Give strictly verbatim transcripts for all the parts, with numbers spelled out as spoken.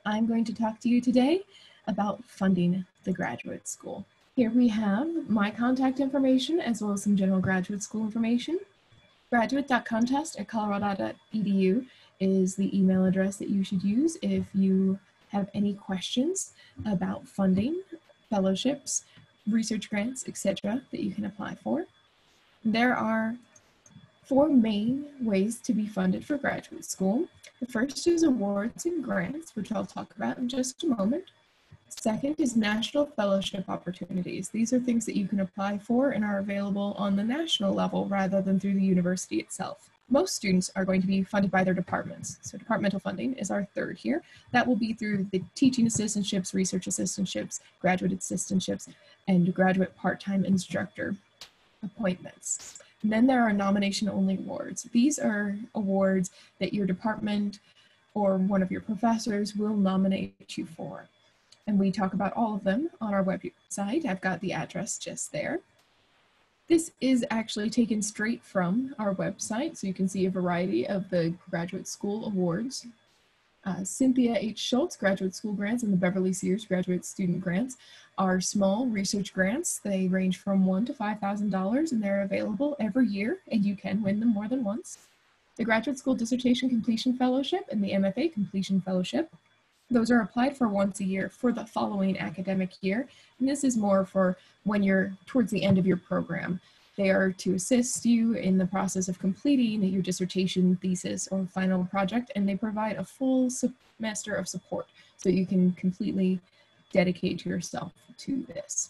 I'm going to talk to you today about funding the graduate school. Here we have my contact information as well as some general graduate school information. graduate dot contest at colorado dot e d u is the email address that you should use if you have any questions about funding, fellowships, research grants, et cetera that you can apply for. There are four main ways to be funded for graduate school. The first is awards and grants, which I'll talk about in just a moment. Second is national fellowship opportunities. These are things that you can apply for and are available on the national level rather than through the university itself. Most students are going to be funded by their departments. So departmental funding is our third here. That will be through the teaching assistantships, research assistantships, graduate assistantships, and graduate part-time instructor appointments. And then there are nomination-only awards. These are awards that your department or one of your professors will nominate you for. And we talk about all of them on our website. I've got the address just there. This is actually taken straight from our website, so you can see a variety of the graduate school awards. Uh, Cynthia H. Schultz Graduate School Grants and the Beverly Sears Graduate Student Grants are small research grants. They range from one to five thousand dollars and they're available every year and you can win them more than once. The Graduate School Dissertation Completion Fellowship and the M F A Completion Fellowship, those are applied for once a year for the following academic year. And this is more for when you're towards the end of your program. They are to assist you in the process of completing your dissertation, thesis, or final project, and they provide a full semester of support so you can completely dedicate yourself to this.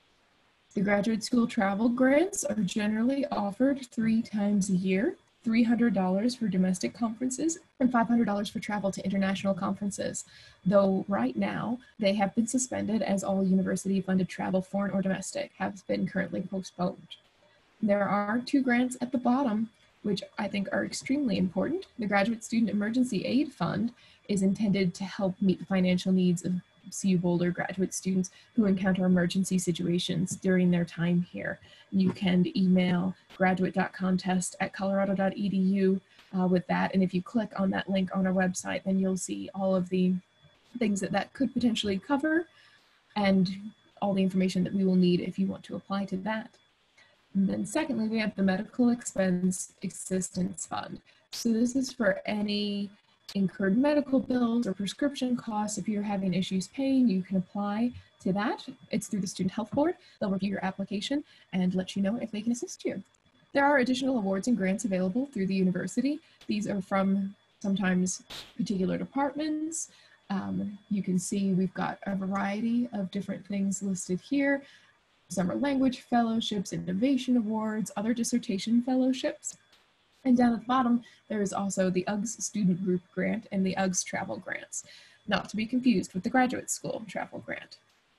The graduate school travel grants are generally offered three times a year, three hundred dollars for domestic conferences and five hundred dollars for travel to international conferences, though right now they have been suspended as all university-funded travel, foreign or domestic, has been currently postponed. There are two grants at the bottom, which I think are extremely important. The Graduate Student Emergency Aid Fund is intended to help meet the financial needs of C U Boulder graduate students who encounter emergency situations during their time here. You can email graduate dot contest at colorado dot e d u uh, with that, and if you click on that link on our website, then you'll see all of the things that that could potentially cover and all the information that we will need if you want to apply to that. And then secondly, we have the Medical Expense Assistance Fund. So this is for any incurred medical bills or prescription costs. If you're having issues paying, you can apply to that. It's through the Student Health Board. They'll review your application and let you know if they can assist you. There are additional awards and grants available through the university. These are from sometimes particular departments. Um, you can see we've got a variety of different things listed here. Summer language fellowships, innovation awards, other dissertation fellowships. And down at the bottom, there is also the U G S Student Group Grant and the U G S Travel Grants, not to be confused with the Graduate School Travel Grant.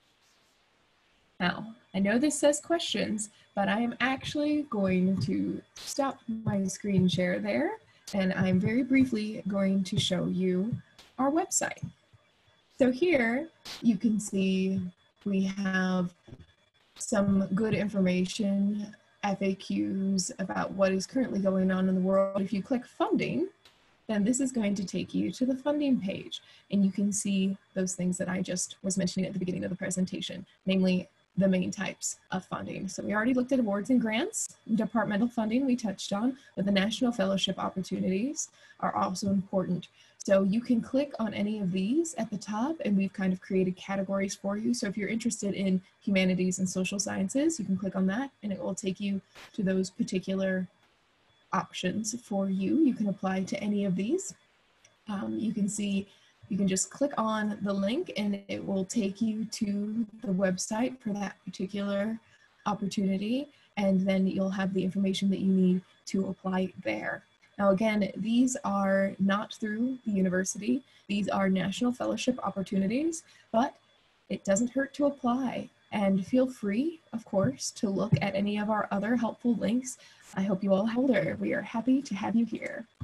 Now, I know this says questions, but I am actually going to stop my screen share there, and I'm very briefly going to show you our website. So here you can see we have some good information, F A Qs about what is currently going on in the world. If you click funding, then this is going to take you to the funding page, and you can see those things that I just was mentioning at the beginning of the presentation, namely the main types of funding. So we already looked at awards and grants. Departmental funding we touched on, but the national fellowship opportunities are also important. So you can click on any of these at the top, and we've kind of created categories for you. So if you're interested in humanities and social sciences, you can click on that and it will take you to those particular options for you. You can apply to any of these. Um, you can see, you can just click on the link and it will take you to the website for that particular opportunity, and then you'll have the information that you need to apply there. Now again, these are not through the university. These are national fellowship opportunities, but it doesn't hurt to apply. And feel free, of course, to look at any of our other helpful links. I hope you all have Boulder. We are happy to have you here.